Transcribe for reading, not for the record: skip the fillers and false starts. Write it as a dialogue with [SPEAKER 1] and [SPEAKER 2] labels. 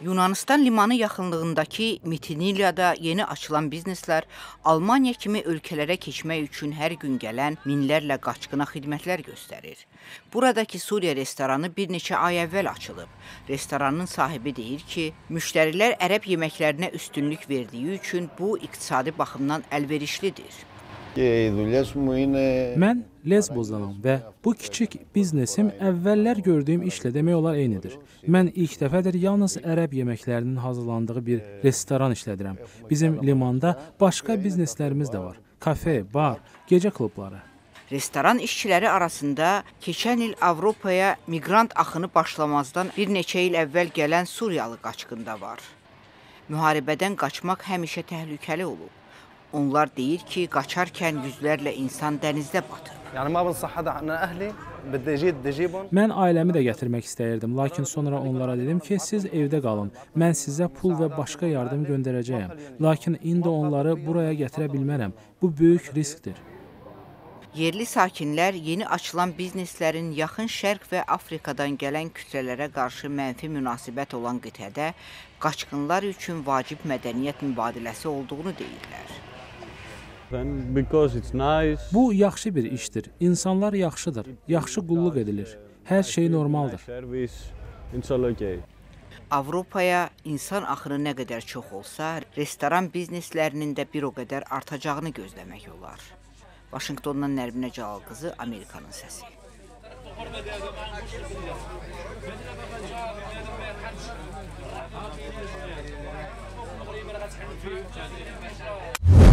[SPEAKER 1] Yunanistan limanı yaxınlığındakı Mitiniliyada yeni açılan bizneslər Almaniya kimi ölkələrə keçmək üçün hər gün gələn minlərlə qaçqına xidmətlər göstərir. Buradakı Suriya restoranı bir neçə ay əvvəl açılıb. Restoranın sahibi deyir ki, müştərilər ərəb yeməklərinə üstünlük verdiyi üçün bu iqtisadi baxımdan əlverişlidir.
[SPEAKER 2] Mən Lesbosdanam və bu kiçik biznesim əvvəllər gördüyüm işlə demək olar eynidir. Mən ilk dəfədir yalnız ərəb yeməklərinin hazırlandığı bir restoran işlədirəm. Bizim limanda başqa bizneslərimiz də var. Kafe, bar, gecə klubları.
[SPEAKER 1] Restoran işçiləri arasında keçən il Avropaya miqrant axını başlamazdan bir neçə il əvvəl gələn Suriyalı qaçqın da var. Müharibədən qaçmaq həmişə təhlükəli olub. Onlar deyir ki, qaçarkən yüzlərlə insan dənizdə batıb.
[SPEAKER 2] Mən ailəmi də gətirmək istəyirdim, lakin sonra onlara dedim ki, siz evdə qalın. Mən sizə pul və başqa yardım göndərəcəyəm. Lakin indi onları buraya gətirə bilmərəm. Bu böyük riskdir.
[SPEAKER 1] Yerli sakinlər yeni açılan bizneslərin Yaxın Şərq və Afrikadan gələn kütlələrə qarşı mənfi münasibət olan qitədə qaçqınlar üçün vacib mədəniyyət mübadiləsi olduğunu deyirlər.
[SPEAKER 2] Bu yaxşı bir işdir. İnsanlar yaxşıdır. Yaxşı qulluq edilir. Hər şey normaldır.
[SPEAKER 1] Avropaya insan axını nə qədər çox olsa, restoran bizneslərinin də bir o qədər artacağını gözləmək olar. Vaşinqtondan Nərminə Cəlal qızı, Amerikanın səsi.